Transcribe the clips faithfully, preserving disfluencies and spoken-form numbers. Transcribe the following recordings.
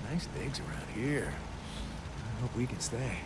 Nice digs around here. I hope we can stay.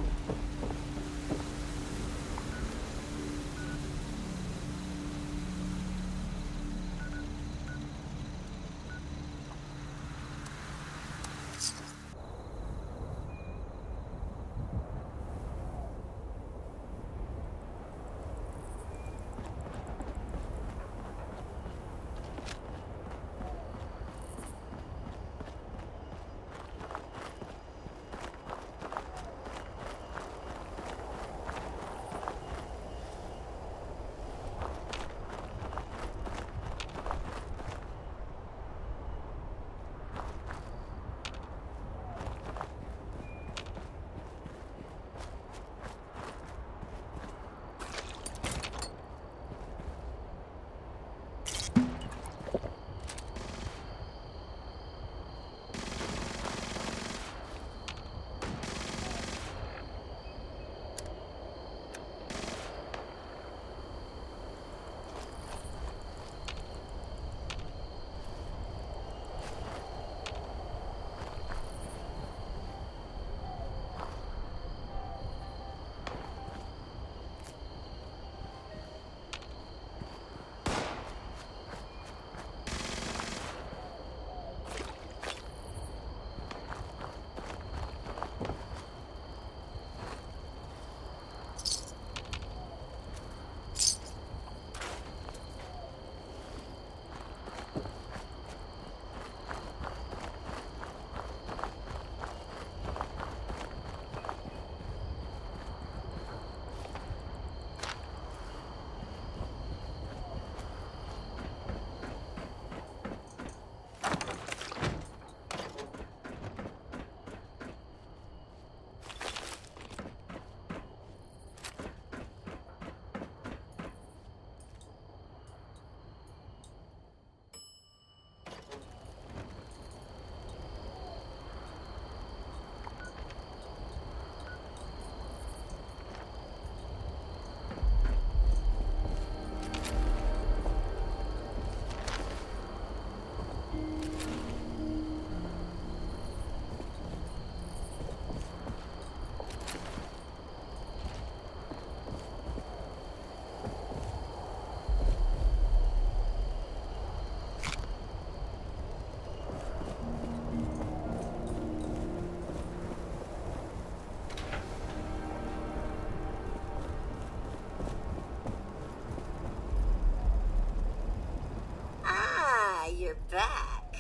Back.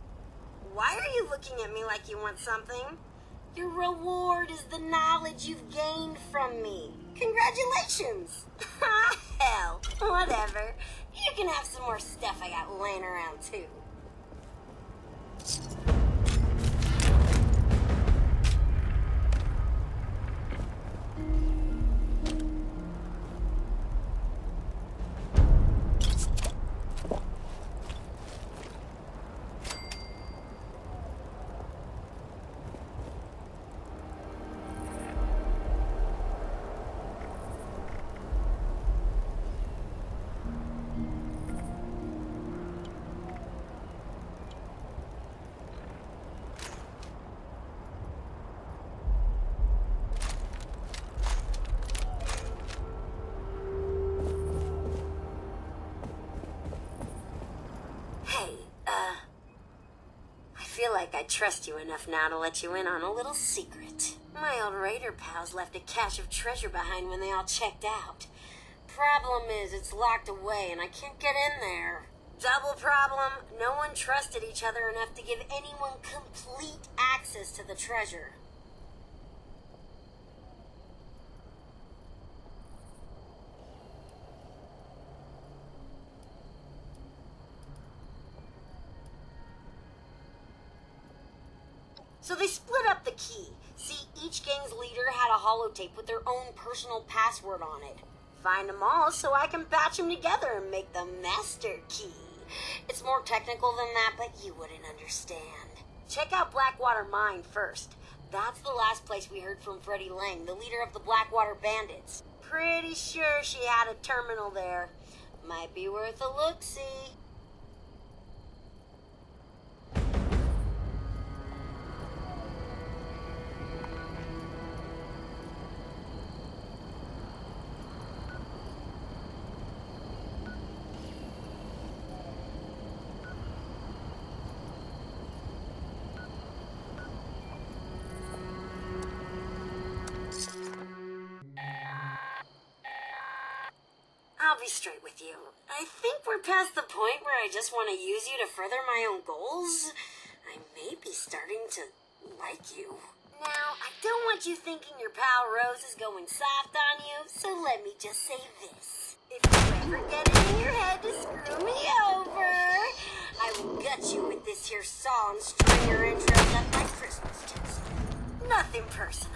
Why are you looking at me like you want something? Your reward is the knowledge you've gained from me. Congratulations! Hell, whatever. You can have some more stuff I got laying around too. I trust you enough now to let you in on a little secret. My old raider pals left a cache of treasure behind when they all checked out. Problem is, it's locked away and I can't get in there. Double problem, no one trusted each other enough to give anyone complete access to the treasure. So they split up the key. See, each gang's leader had a holotape with their own personal password on it. Find them all so I can patch them together and make the master key. It's more technical than that, but you wouldn't understand. Check out Blackwater Mine first. That's the last place we heard from Freddie Lang, the leader of the Blackwater Bandits. Pretty sure she had a terminal there. Might be worth a look-see. I'll be straight with you. I think we're past the point where I just want to use you to further my own goals. I may be starting to like you. Now, I don't want you thinking your pal Rose is going soft on you, so let me just say this. If you ever get it in your head to screw me over, I will gut you with this here saw and string your entrails up my Christmas tinsel. Nothing personal.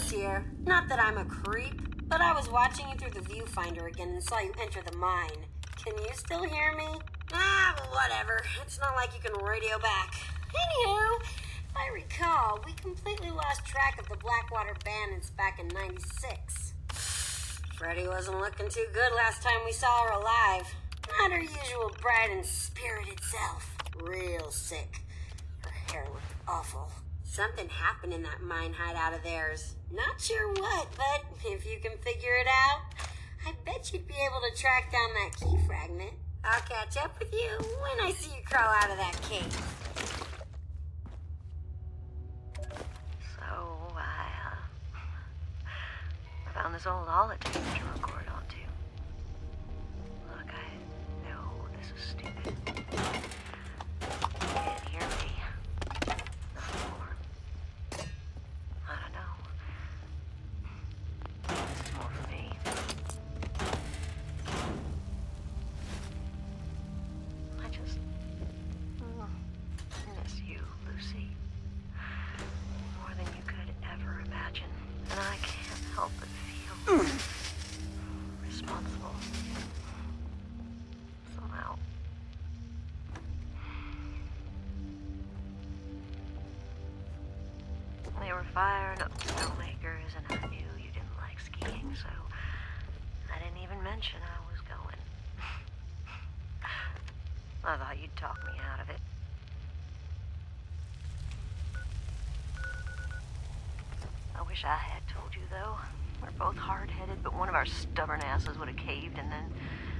Alice here. Not that I'm a creep, but I was watching you through the viewfinder again and saw you enter the mine. Can you still hear me? Ah, whatever. It's not like you can radio back. Anywho, if I recall, we completely lost track of the Blackwater Bandits back in ninety-six. Freddy wasn't looking too good last time we saw her alive. Not her usual bright and spirited self. Real sick. Her hair looked awful. Something happened in that mine hideout of theirs. Not sure what, but if you can figure it out, I bet you'd be able to track down that key fragment. I'll catch up with you when I see you crawl out of that cave. So, I, uh, I found this old holotape to record onto. Look, I know this is stupid. You can't hear me. Or, I don't know. This is more for me. I just mm, miss you, Lucy. More than you could ever imagine. And I can't help but feel responsible. Somehow. They were firing up snowmakers, and I knew you didn't like skiing, so I didn't even mention I was going. I thought you'd talk me out of it. I wish I had told you, though. We're both hard-headed, but one of our stubborn asses would have caved, and then...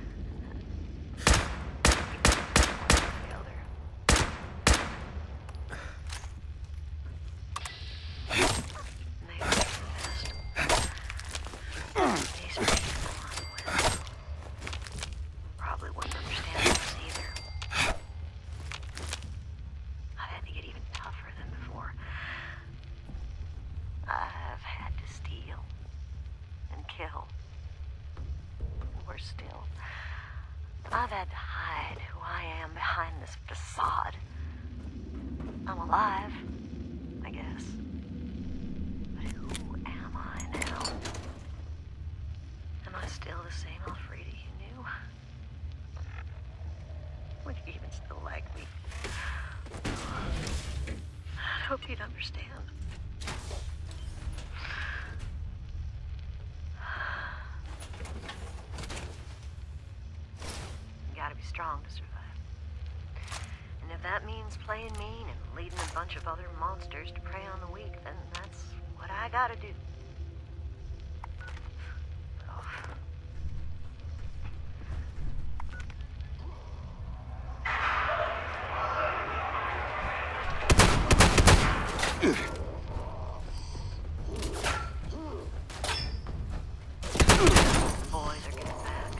the other. They were the best. These people I'm with probably wouldn't understand this either. I've had to get even tougher than before. I've had to steal and kill. Worse still, I've had to hide who I am behind this facade. I'm alive, I guess. But who am I now? Am I still the same Alfreda you knew? Would you even still like me? I hope you'd understand. You gotta be strong to survive. And if that means playing mean and leading a bunch of other monsters to prey on the weak, then that's what I gotta do. Oh. Boys are getting back.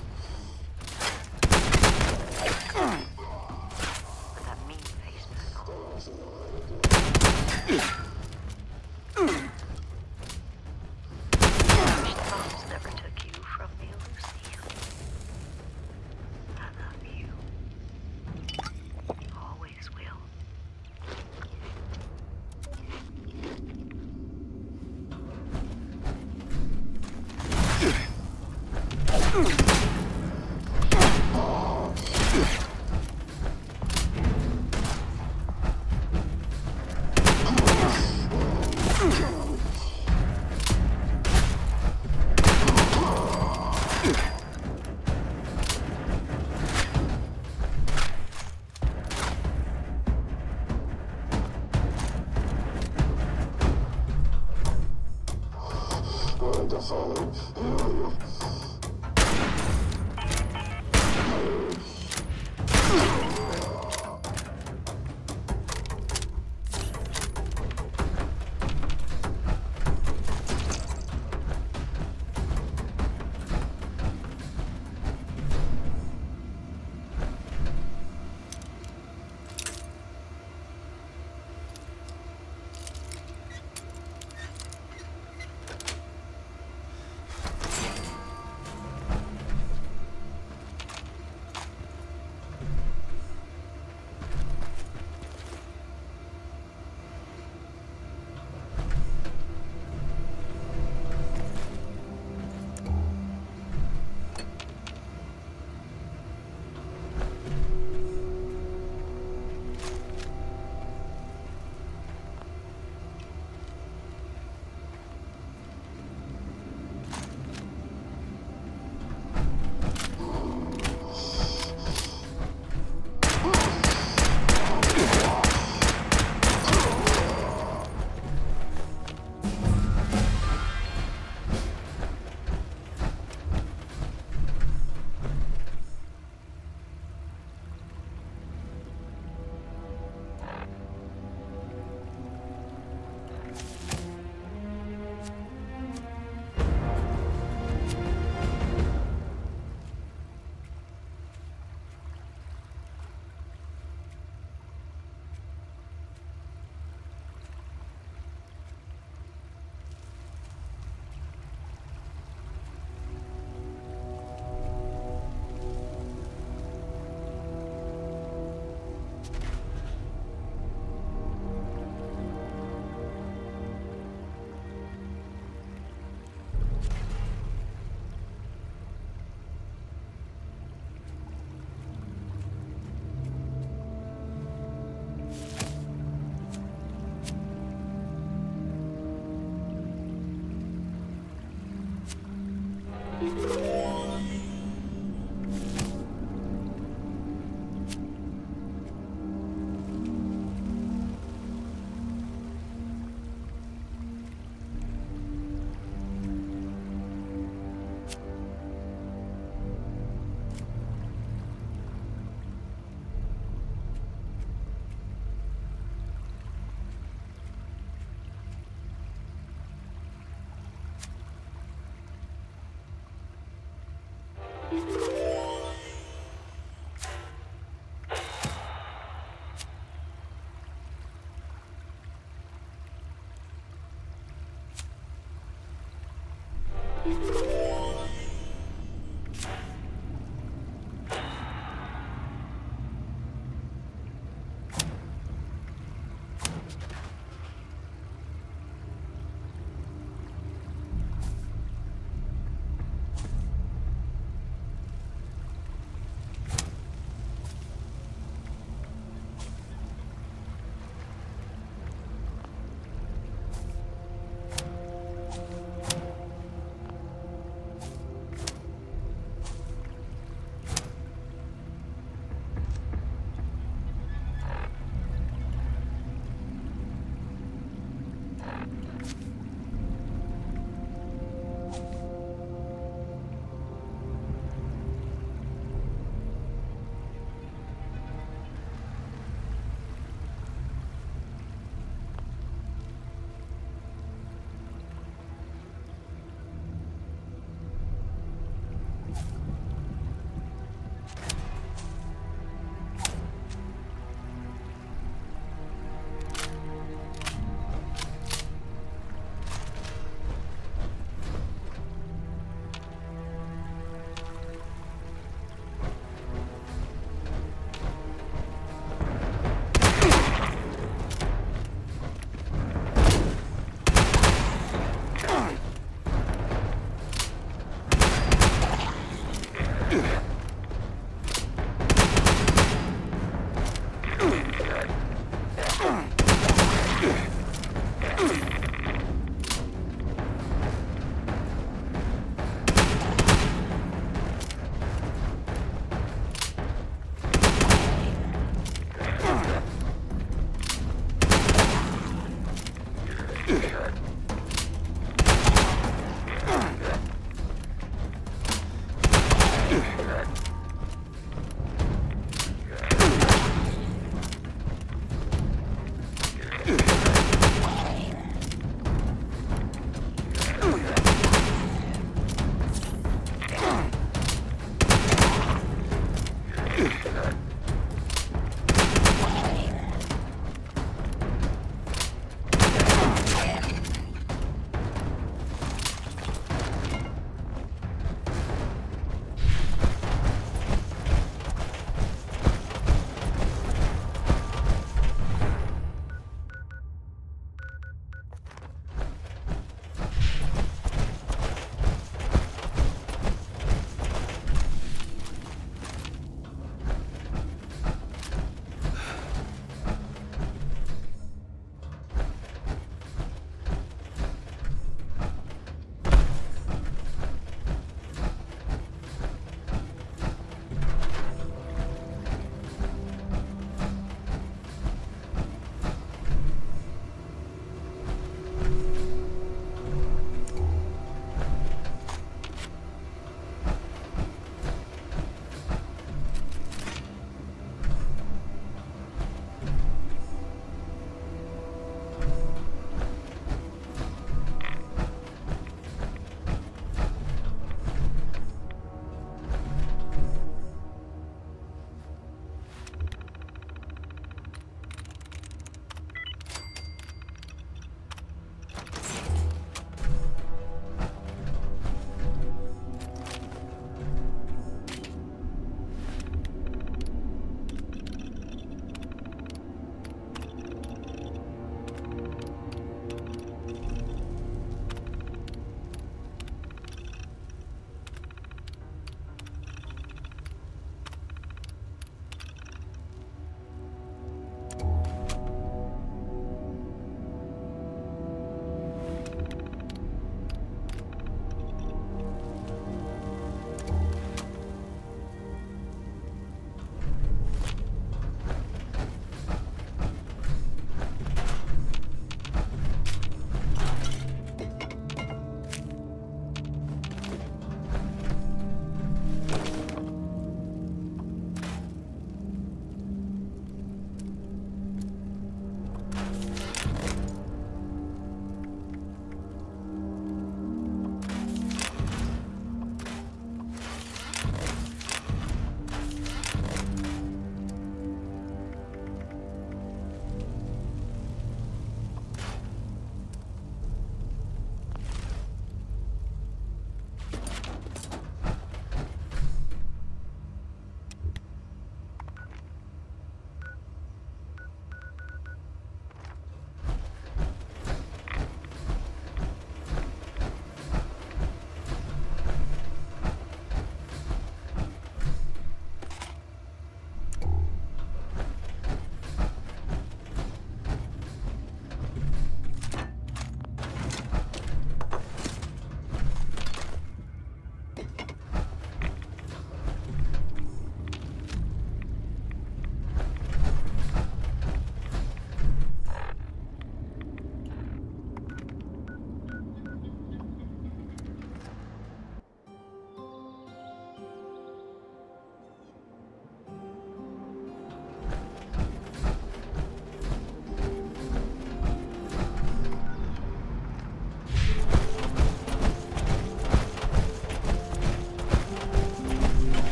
With that mean face back on. I wish the moms never took you from me, Lucy. I love you. Always will. Going to follow.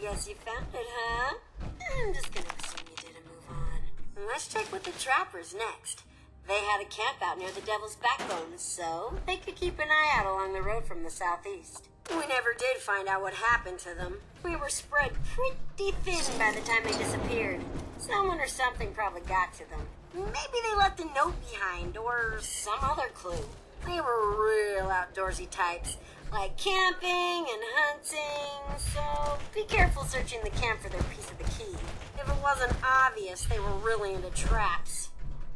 guess you found it, huh? I'm just gonna assume you did and move on. Let's check with the trappers next. They had a camp out near the Devil's Backbone, so they could keep an eye out along the road from the southeast. We never did find out what happened to them. We were spread pretty thin by the time they disappeared. Someone or something probably got to them. Maybe they left a note behind, or some other clue. They were real outdoorsy types, like camping and hunting, so be careful searching the camp for their piece of the key. If it wasn't obvious, they were really into traps.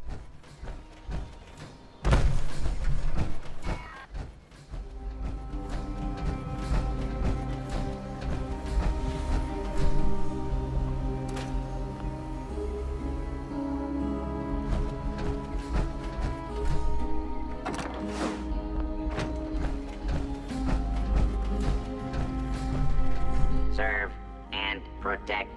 Serve and protect.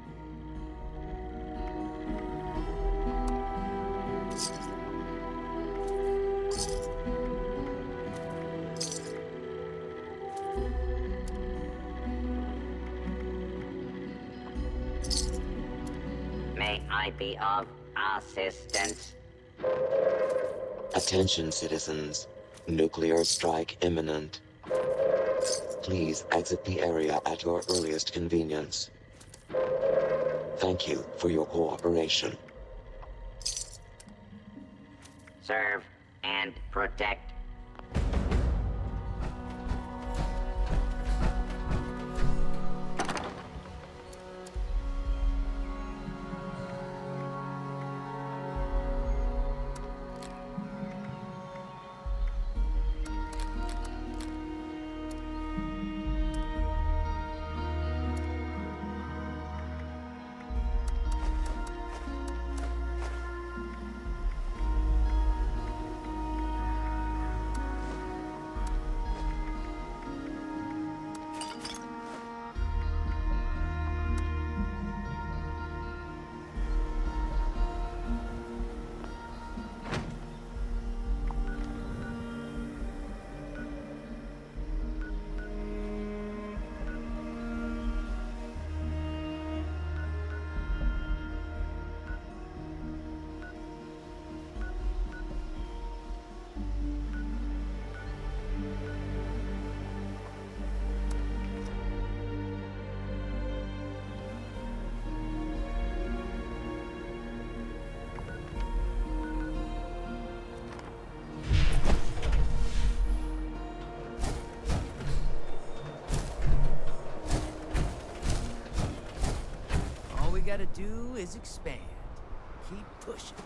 May I be of assistance? Attention, citizens. Nuclear strike imminent. Please exit the area at your earliest convenience. Thank you for your cooperation. Serve and protect. All we gotta do is expand. Keep pushing.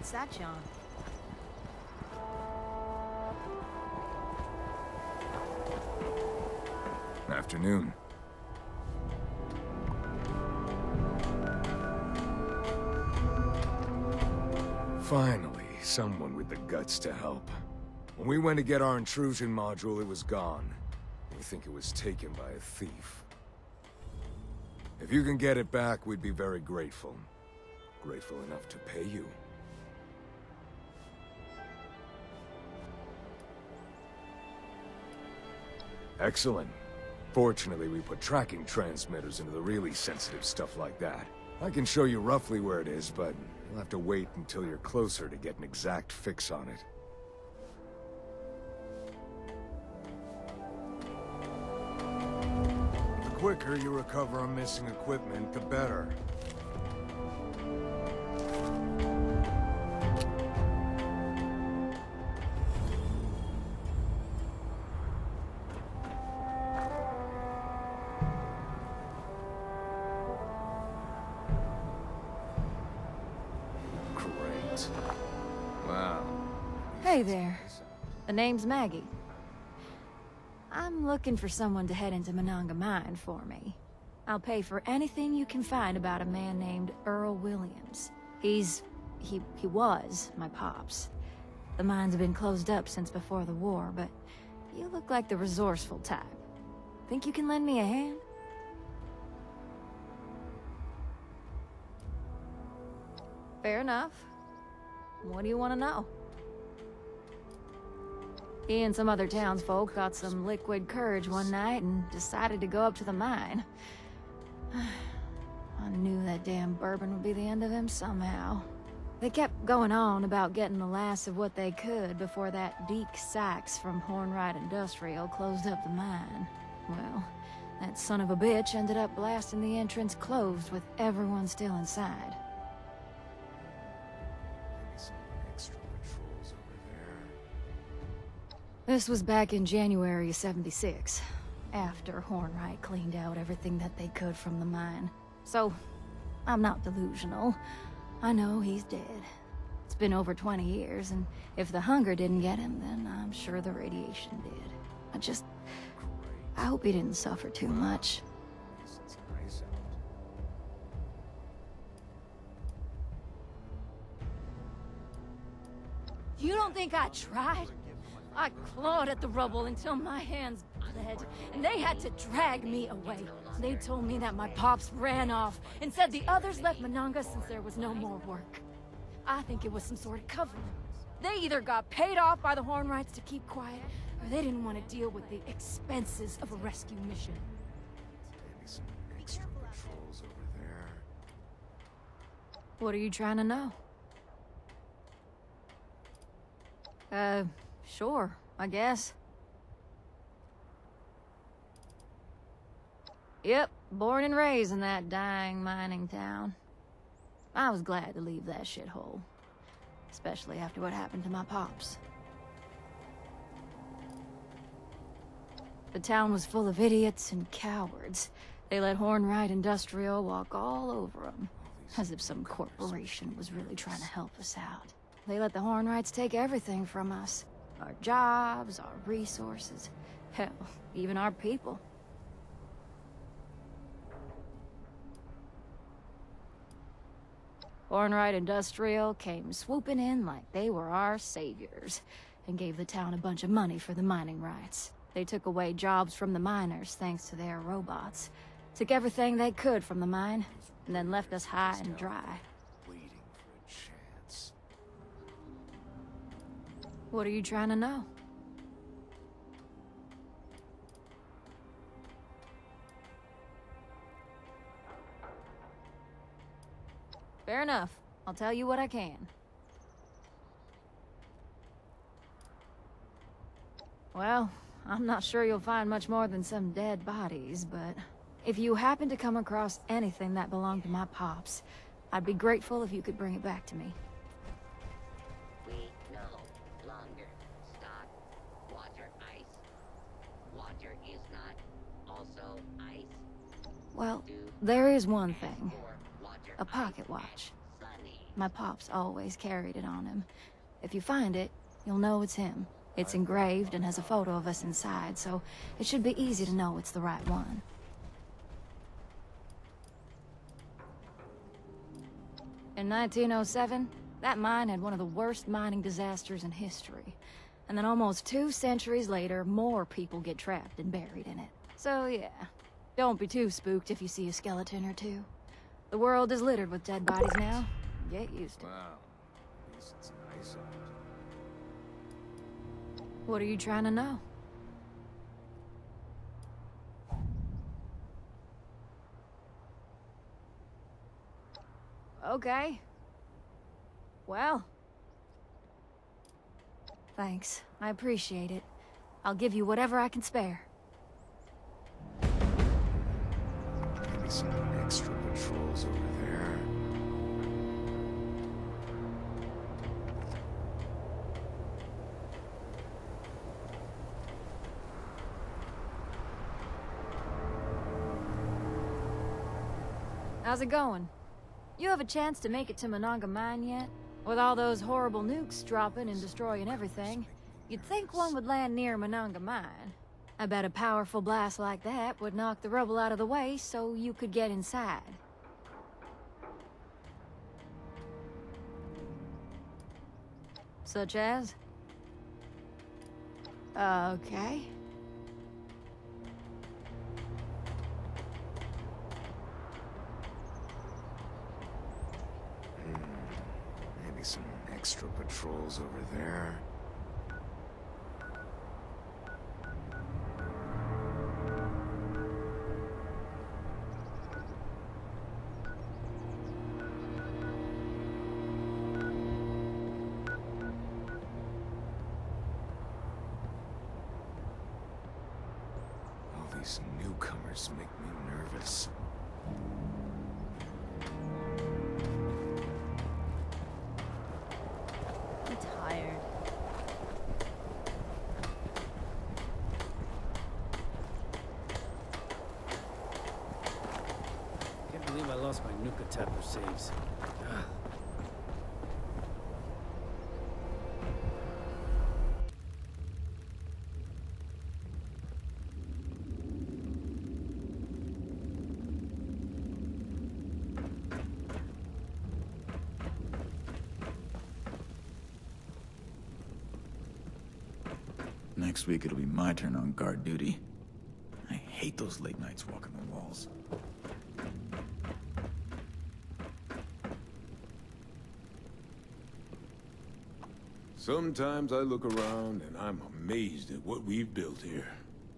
What's that, John? Afternoon. Finally, someone with the guts to help. When we went to get our intrusion module, it was gone. We think it was taken by a thief. If you can get it back, we'd be very grateful. Grateful enough to pay you. Excellent. Fortunately, we put tracking transmitters into the really sensitive stuff like that. I can show you roughly where it is, but you'll have to wait until you're closer to get an exact fix on it. The quicker you recover our missing equipment, the better. Great. Wow. Hey there. The name's Maggie. I'm looking for someone to head into Monongah Mine for me. I'll pay for anything you can find about a man named Earl Williams. He's... he... he was my pops. The mines have been closed up since before the war, but you look like the resourceful type. Think you can lend me a hand? Fair enough. What do you want to know? He and some other townsfolk got some liquid courage one night and decided to go up to the mine. I knew that damn bourbon would be the end of him somehow. They kept going on about getting the last of what they could before that Deke Sykes from Hornwright Industrial closed up the mine. Well, that son of a bitch ended up blasting the entrance closed with everyone still inside. This was back in January of seventy-six, after Hornwright cleaned out everything that they could from the mine. So, I'm not delusional. I know he's dead. It's been over twenty years, and if the hunger didn't get him, then I'm sure the radiation did. I just... I hope he didn't suffer too much. You don't think I tried? I clawed at the rubble until my hands bled, and they had to drag me away. They told me that my pops ran off, and said the others left Monongah since there was no more work. I think it was some sort of cover. They either got paid off by the Hornwrights to keep quiet, or they didn't want to deal with the expenses of a rescue mission. Maybe some extra patrols over there. What are you trying to know? Uh... Sure, I guess. Yep, born and raised in that dying mining town. I was glad to leave that shithole. Especially after what happened to my pops. The town was full of idiots and cowards. They let Hornwright Industrial walk all over them. As if some corporation was really trying to help us out. They let the Hornwrights take everything from us. Our jobs, our resources, hell, even our people. Hornwright Industrial came swooping in like they were our saviors, and gave the town a bunch of money for the mining rights. They took away jobs from the miners thanks to their robots, took everything they could from the mine, and then left us high and dry. What are you trying to know? Fair enough. I'll tell you what I can. Well, I'm not sure you'll find much more than some dead bodies, but if you happen to come across anything that belonged to my pops, I'd be grateful if you could bring it back to me. Well, there is one thing. A pocket watch. My pop's always carried it on him. If you find it, you'll know it's him. It's engraved and has a photo of us inside, so it should be easy to know it's the right one. In nineteen oh seven, that mine had one of the worst mining disasters in history. And then almost two centuries later, more people get trapped and buried in it. So yeah, don't be too spooked if you see a skeleton or two. The world is littered with dead bodies now. Get used to it. Wow. At least it's nice out. What are you trying to know? Okay. Well. Thanks. I appreciate it. I'll give you whatever I can spare. Maybe some extra patrols over there. How's it going? You have a chance to make it to Monongah Mine yet? With all those horrible nukes dropping and destroying everything, you'd think one would land near Monongah Mine. I bet a powerful blast like that would knock the rubble out of the way so you could get inside. Such as? Okay. Maybe some extra patrols over there. All these newcomers make me nervous. I'm tired. Can't believe I lost my Nuka Tapper saves. Ugh. Next week it'll be my turn on guard duty. I hate those late nights walking the walls. Sometimes I look around and I'm amazed at what we've built here.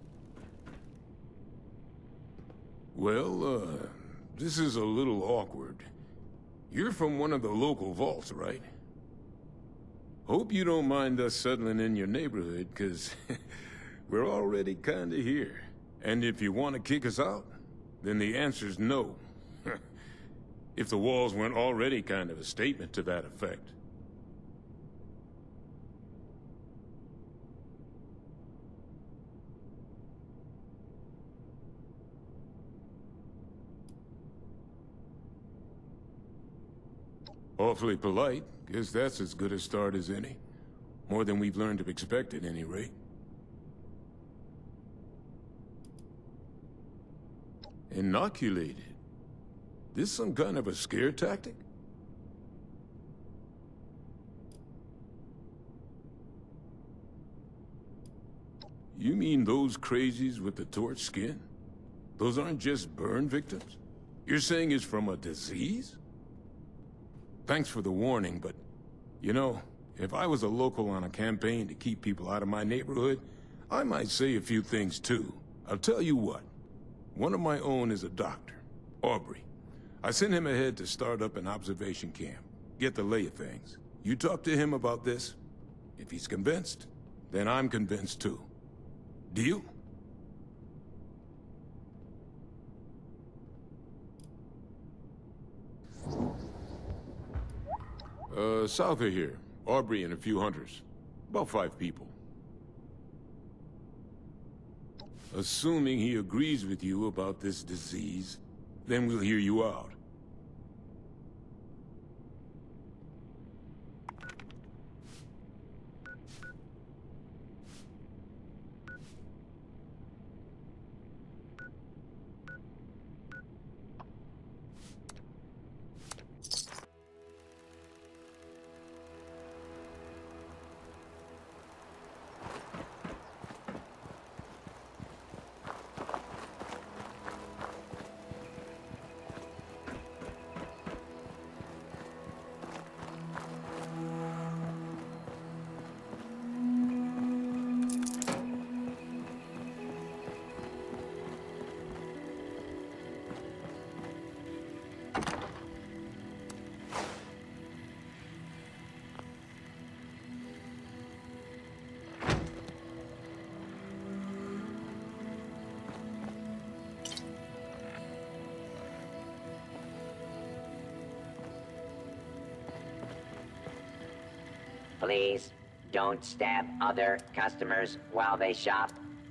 Well, uh, this is a little awkward. You're from one of the local vaults, right? Hope you don't mind us settling in your neighborhood, 'cause we're already kinda here. And if you want to kick us out, then the answer's no. If the walls weren't already kind of a statement to that effect. Awfully polite. Guess that's as good a start as any. More than we've learned to expect at any rate. Inoculated? This some kind of a scare tactic? You mean those crazies with the torch skin? Those aren't just burn victims? You're saying it's from a disease? Thanks for the warning, but, you know, if I was a local on a campaign to keep people out of my neighborhood, I might say a few things too. I'll tell you what. One of my own is a doctor, Aubrey. I sent him ahead to start up an observation camp, get the lay of things. You talk to him about this. If he's convinced, then I'm convinced too. Deal? Uh, south of here. Aubrey and a few hunters. About five people. Assuming he agrees with you about this disease, then we'll hear you out. Please, don't stab other customers while they shop.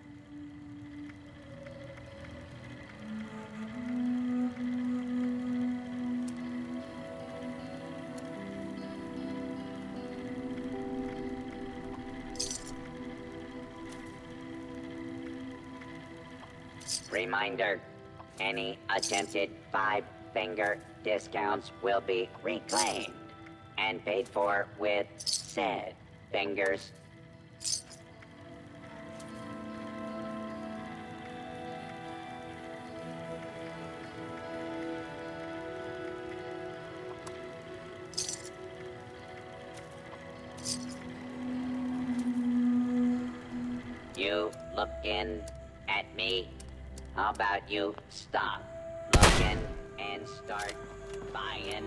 Reminder, any attempted five-finger discounts will be reclaimed and paid for with said fingers. You looking at me? How about you stop looking and start buying?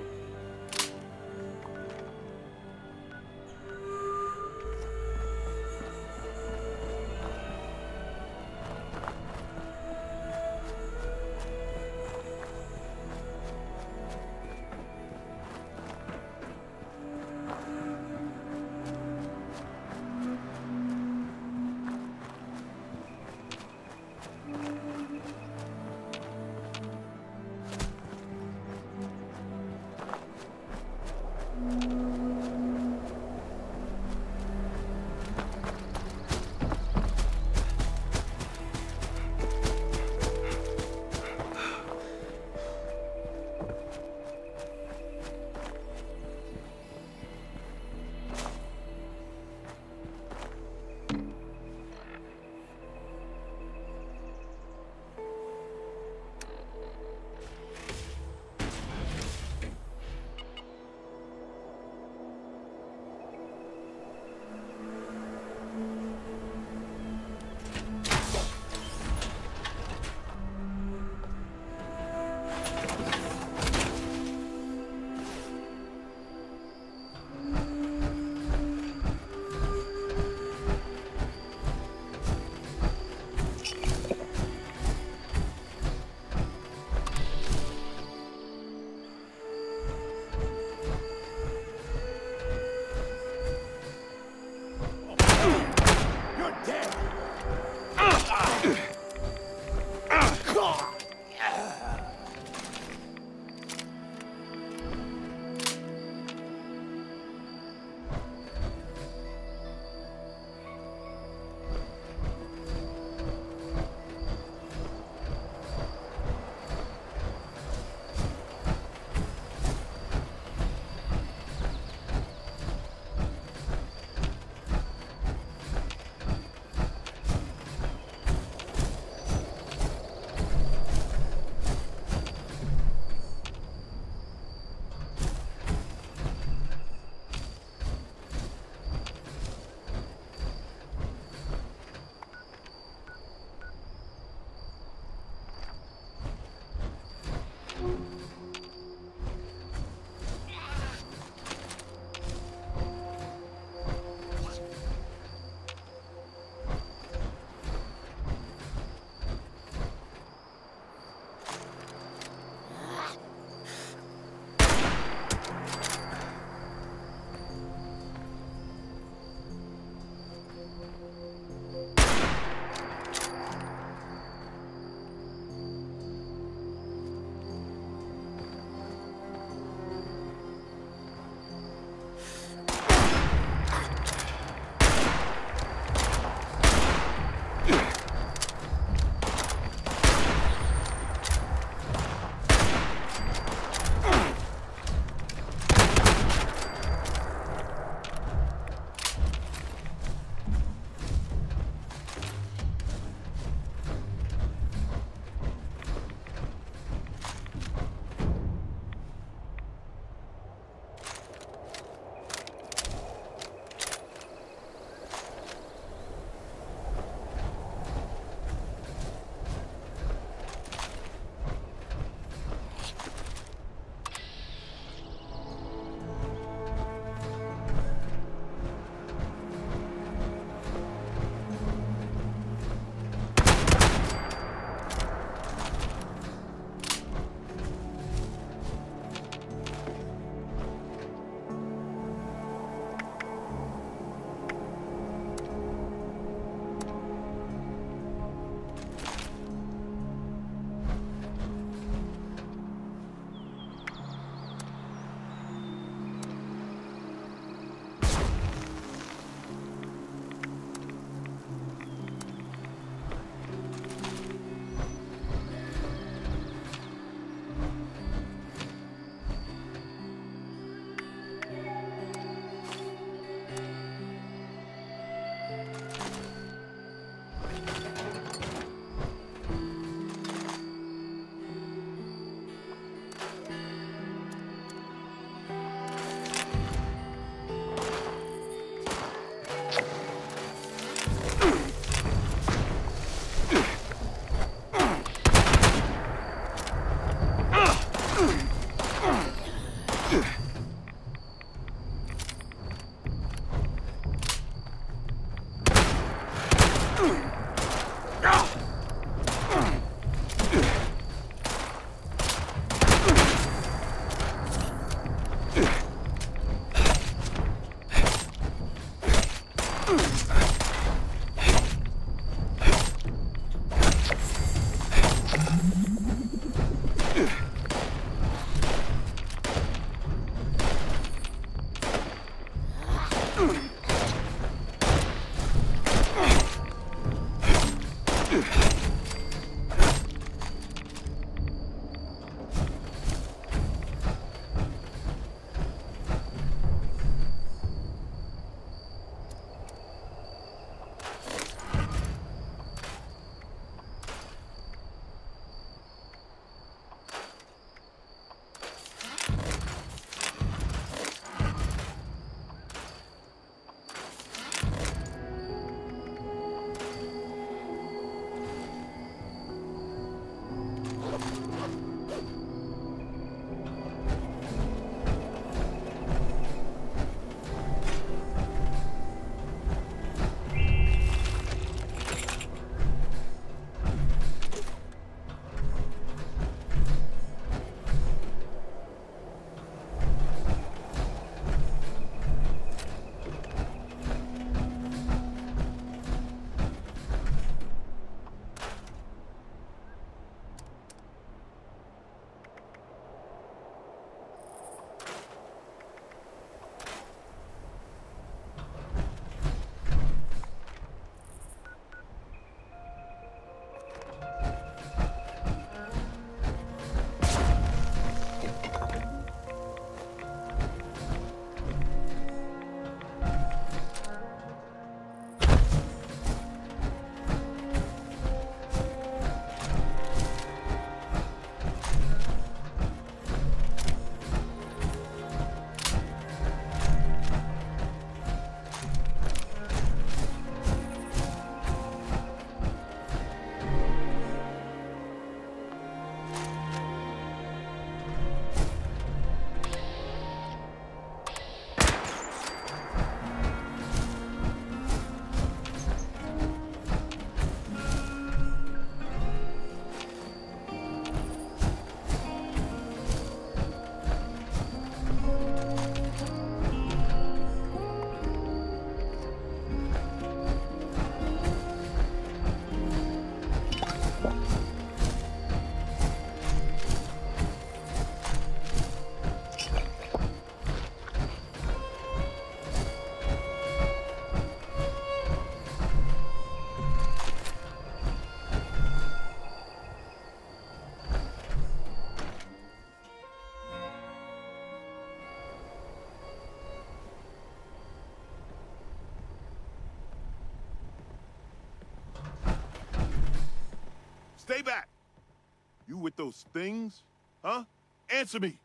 Stay back! You with those things? Huh? Answer me!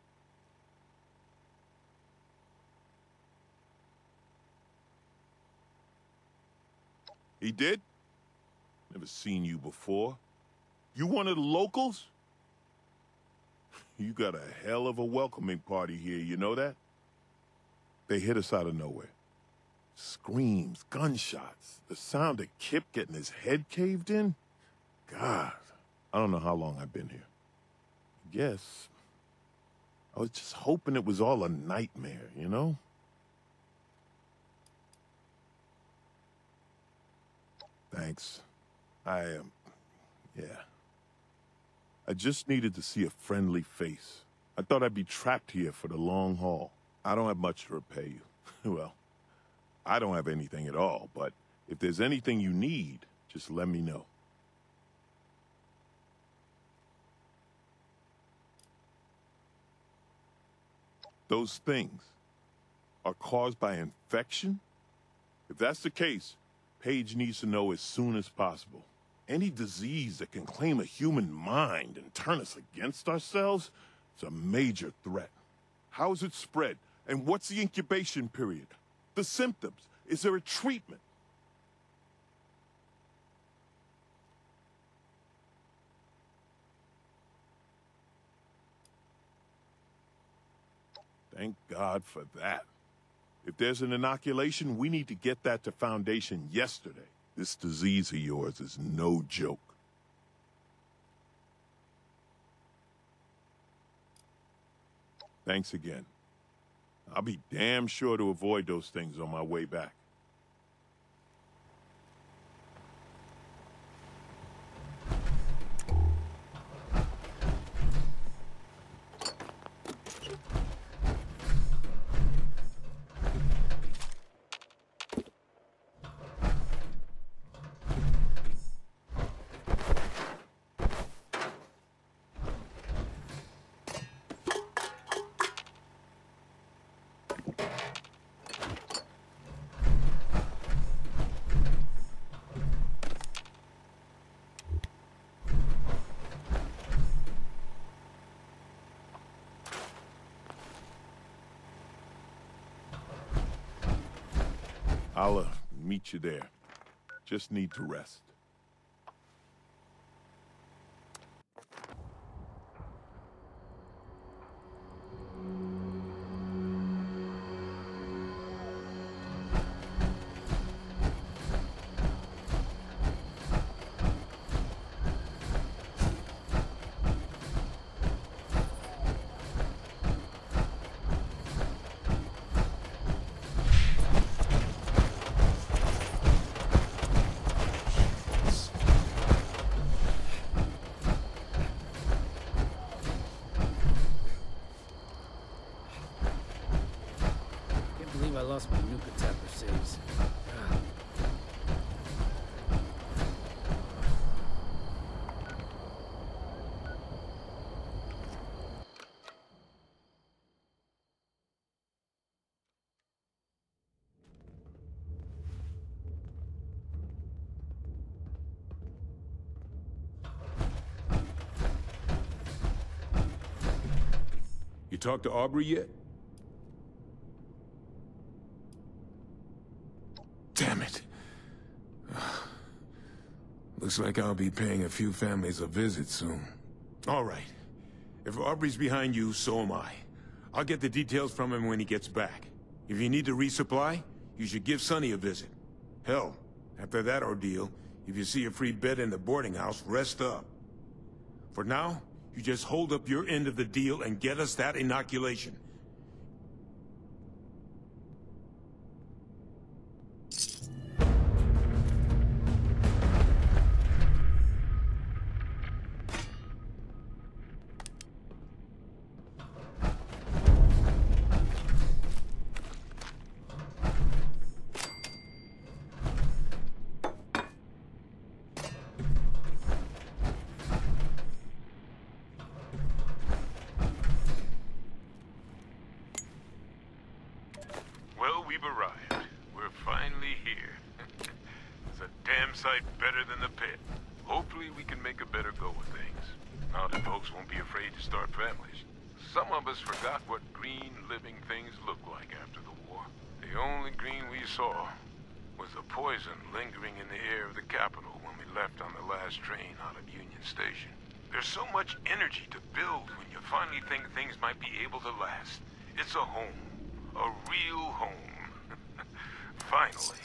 He did? Never seen you before. You one of the locals? You got a hell of a welcoming party here, you know that? They hit us out of nowhere. Screams, gunshots, the sound of Kip getting his head caved in. God, I don't know how long I've been here. I guess I was just hoping it was all a nightmare, you know? Thanks. I am, um, yeah. I just needed to see a friendly face. I thought I'd be trapped here for the long haul. I don't have much to repay you. Well, I don't have anything at all, but if there's anything you need, just let me know. Those things are caused by infection? If that's the case, Paige needs to know as soon as possible. Any disease that can claim a human mind and turn us against ourselves is a major threat. How is it spread? And what's the incubation period? The symptoms? Is there a treatment? Thank God for that. If there's an inoculation, we need to get that to Foundation yesterday. This disease of yours is no joke. Thanks again. I'll be damn sure to avoid those things on my way back. I'll uh, meet you there. Just need to rest. I lost my Nuka Tapper saves. Ah. You talked to Aubrey yet? Damn it. Looks like I'll be paying a few families a visit soon. All right. If Aubrey's behind you, so am I. I'll get the details from him when he gets back. If you need to resupply, you should give Sonny a visit. Hell, after that ordeal, if you see a free bed in the boarding house, rest up. For now, you just hold up your end of the deal and get us that inoculation. We've arrived. We're finally here. It's a damn sight better than the pit. Hopefully we can make a better go of things. Now that folks won't be afraid to start families. Some of us forgot what green living things looked like after the war. The only green we saw was the poison lingering in the air of the capital when we left on the last train out of Union Station. There's so much energy to build when you finally think things might be able to last. It's a home. A real home. Finally.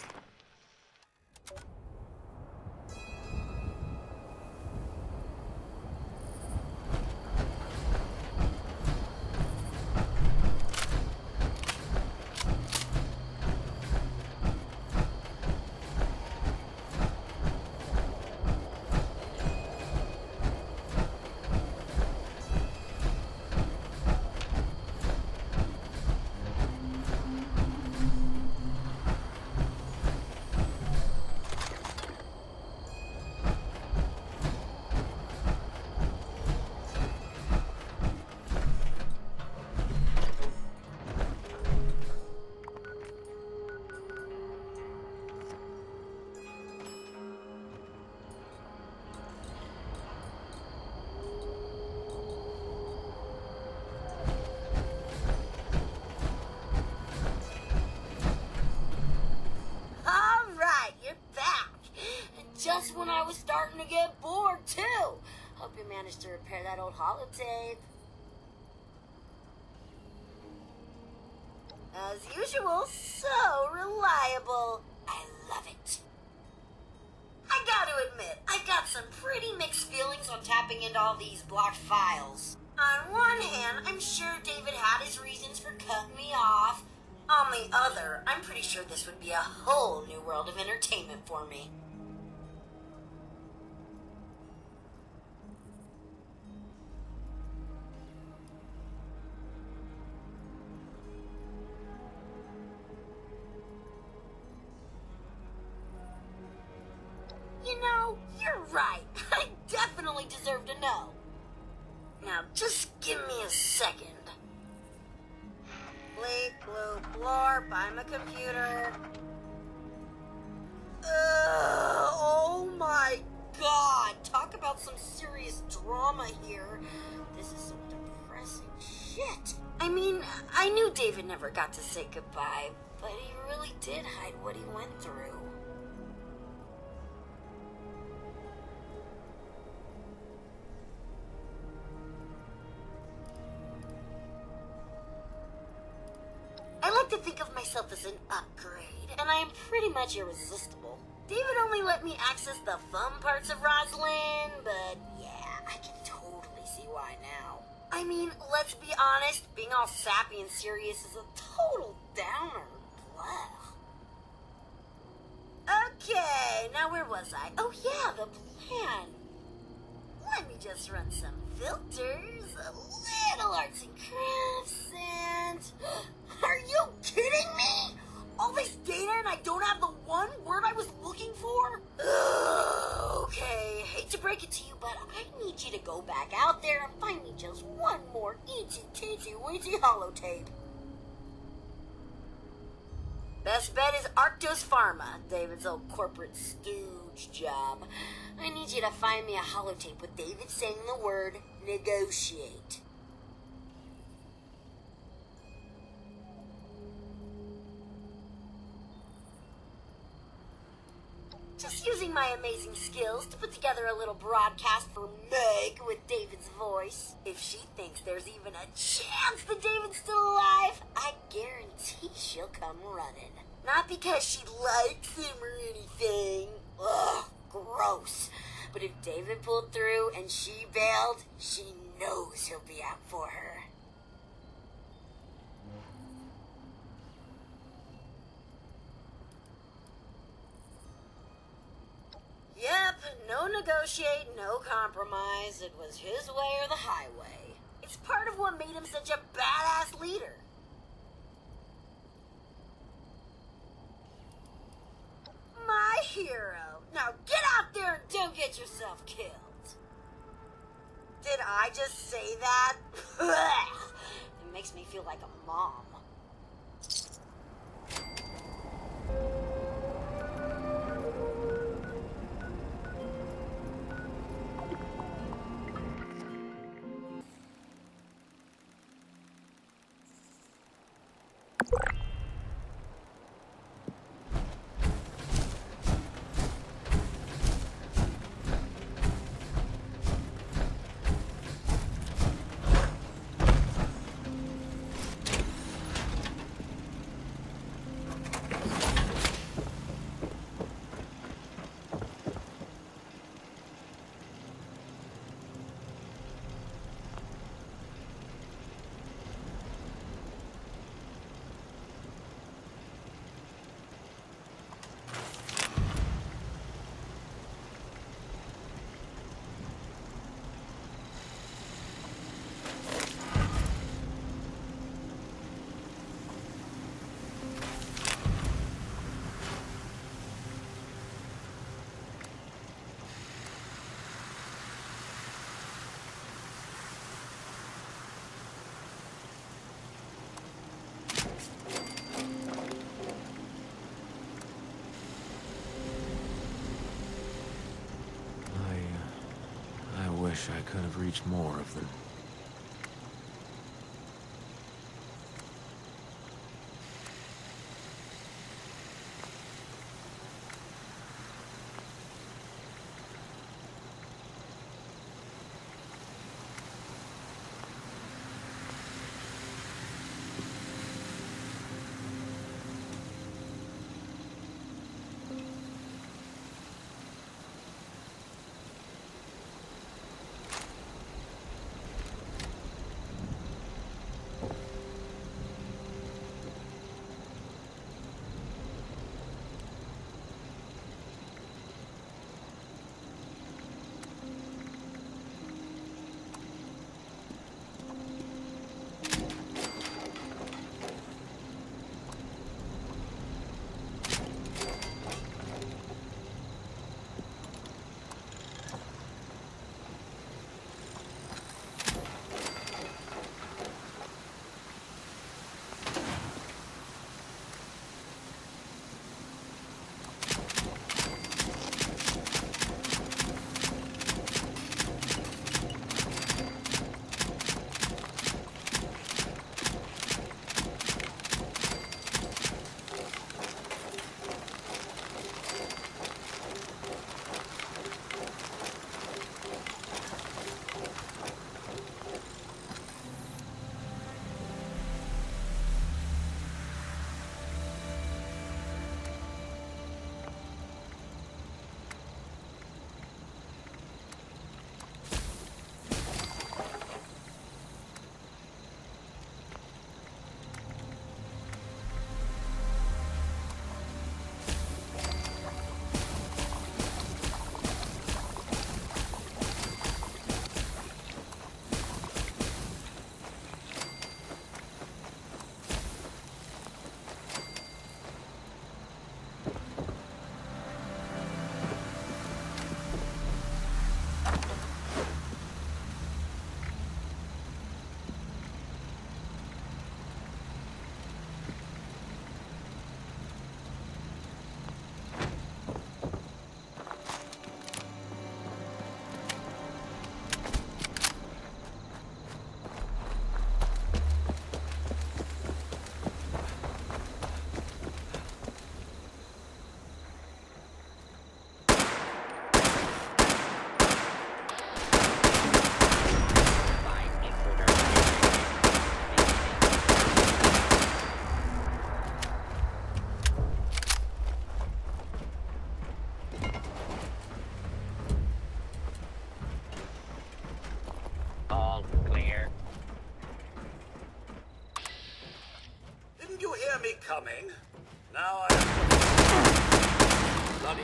Just when I was starting to get bored, too. Hope you managed to repair that old holotape. As usual, so reliable. I love it. I gotta admit, I got some pretty mixed feelings on tapping into all these blocked files. On one hand, I'm sure David had his reasons for cutting me off. On the other, I'm pretty sure this would be a whole new world of entertainment for me. You know, you're right. I definitely deserve to know. Now, just give me a second. Bleep, bloop, blorp, I'm a computer. Ugh, oh my god. Talk about some serious drama here. This is some depressing shit. I mean, I knew David never got to say goodbye, but he really did hide what he went through. I like to think of myself as an upgrade, and I am pretty much irresistible. David only let me access the fun parts of Rosalind, but yeah, I can totally see why now. I mean, let's be honest, being all sappy and serious is a total downer. Blah. Okay, now where was I? Oh yeah, the plan. Let me just run some filters, a little arts and crafts, and... Are you kidding me? All this data and I don't have the one word I was looking for? Ugh, okay, hate to break it to you, but I need you to go back out there and find me just one more eensy teensy weensy holotape. Best bet is Arctos Pharma, David's old corporate stooge job. I need you to find me a holotape with David saying the word negotiate. Just using my amazing skills to put together a little broadcast for Meg with David's voice. If she thinks there's even a chance that David's still alive, I guarantee she'll come running. Not because she likes him or anything. Ugh, gross. But if David pulled through and she bailed, she knows he'll be out for her. Yep, no negotiate, no compromise. It was his way or the highway. It's part of what made him such a badass leader. My hero. Now get out there and don't get yourself killed. Did I just say that? It makes me feel like a mom. I wish I could have reached more of them. me coming. Now I... Bloody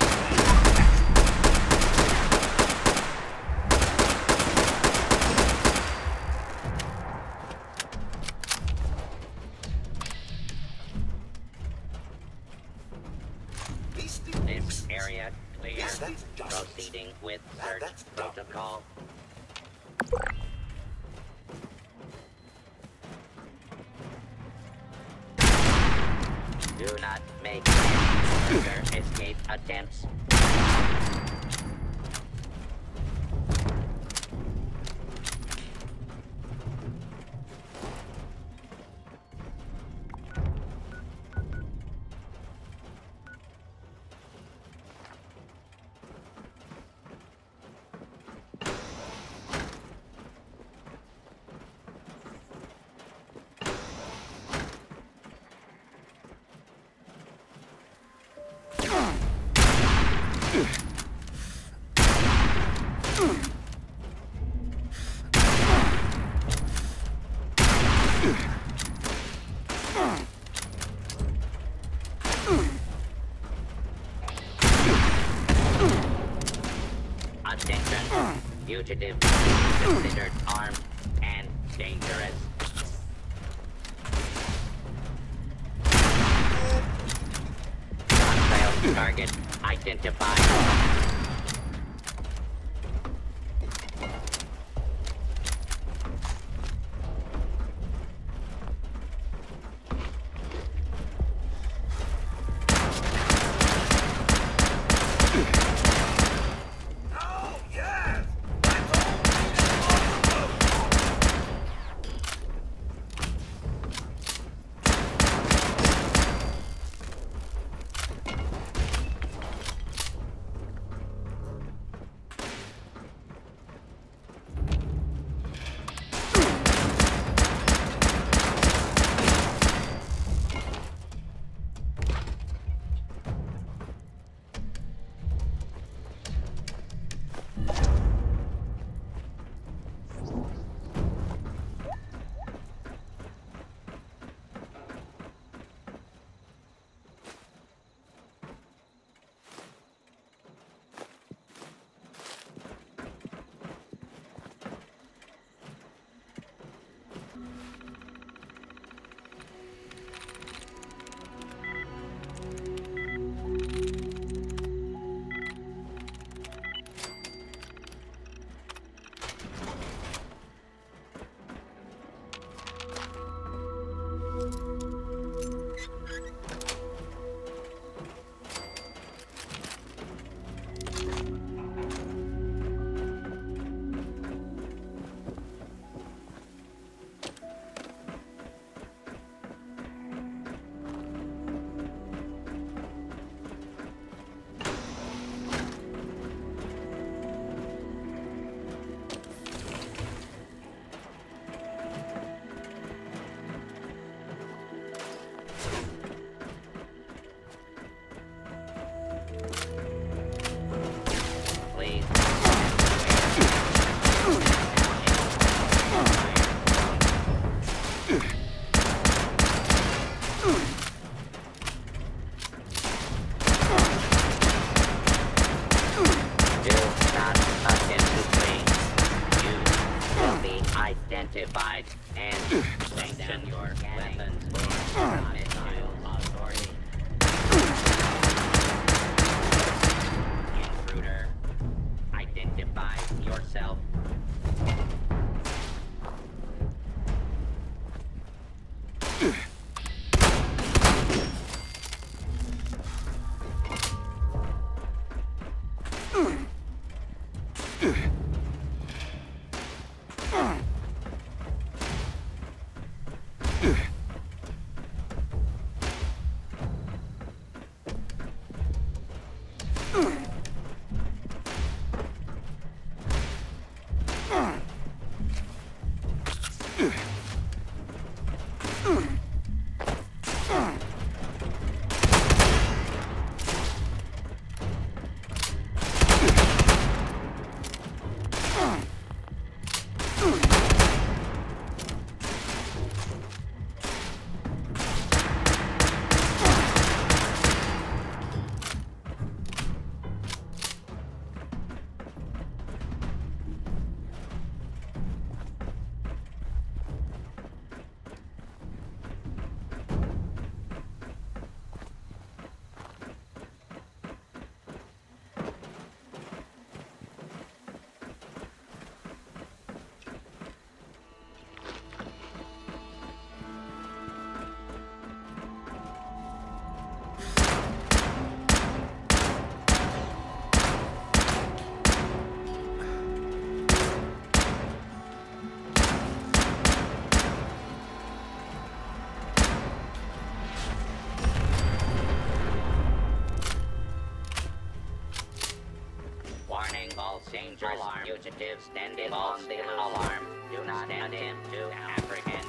This area clear. Proceeding with search protocol. Do not make any further escape attempts. fugitive considered armed and dangerous. Hostile target identified. Identified and lay down your weapons for missile authority. Intruder, identify yourself. Dangerous fugitives standing on the alarm. Do not attempt to apprehend.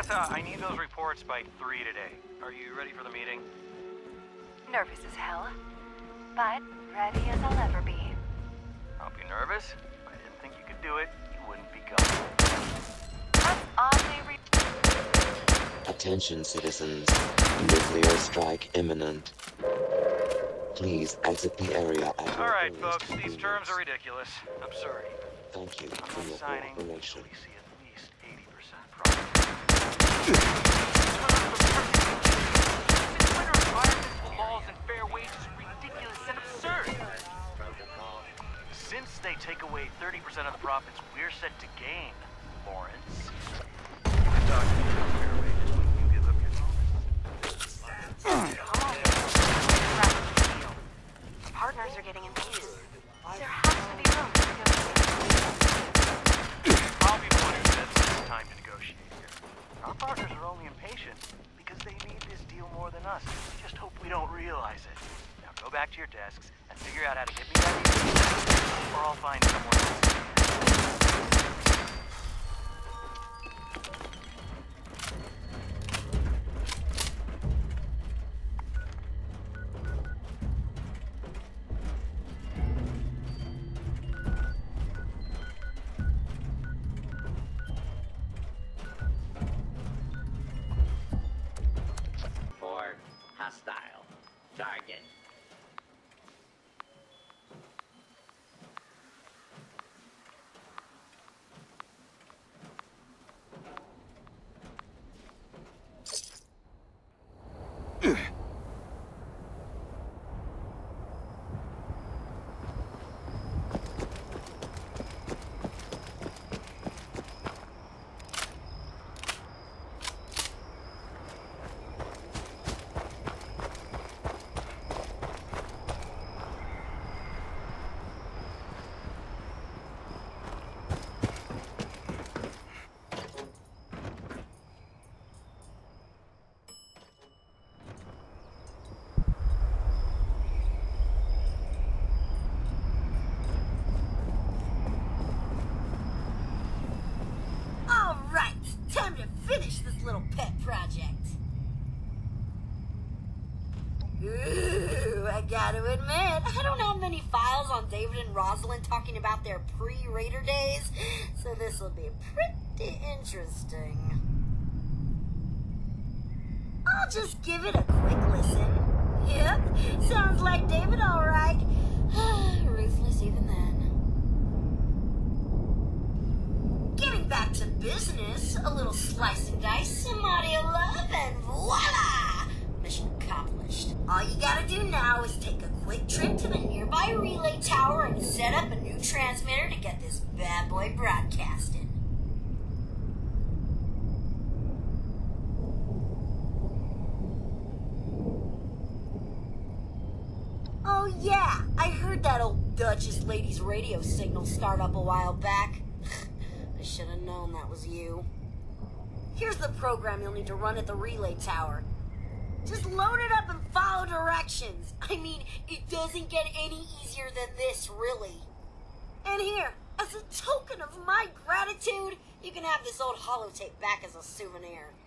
Martha, I need those reports by three today. Are you ready for the meeting? Nervous as hell, but ready as I'll ever be. I'll be nervous. If I didn't think you could do it, you wouldn't be coming. That's oddly re- Attention, citizens. Nuclear strike imminent. Please exit the area at All right, your folks, earliest these terms convenience. are ridiculous. Absurd. Thank you I'm for not your signing until cooperation. we see at least eighty percent profit. Winter environmental laws and fair wages are ridiculous and absurd. Since they take away thirty percent of the profits we're set to gain, Lawrence. I talk to you about fair wages when you give up your Partners are getting impatient. There has to be room for negotiation. I'll be the one who says it's time to negotiate here. Our partners are only impatient because they need this deal more than us. We just hope we don't realize it. Now go back to your desks and figure out how to get me that deal, or I'll find someone else. For hostile target. All right, time to finish this little pet project. Ooh, I gotta admit, I don't have many files on David and Rosalind talking about their pre-Raider days, so this will be pretty interesting. I'll just give it a quick listen. Yep, sounds like David all right. Ruthless even then. Getting back to business, a little slice and dice, some audio love, and voila! Mission accomplished. All you gotta do now is take a quick trip to the nearby relay tower and set up a new transmitter to get this bad boy broadcasting. Oh yeah, I heard that old Duchess lady's radio signal start up a while back. I should have known that was you. Here's the program you'll need to run at the relay tower. Just load it up and follow directions. I mean, it doesn't get any easier than this, really. And here, as a token of my gratitude, you can have this old holotape back as a souvenir.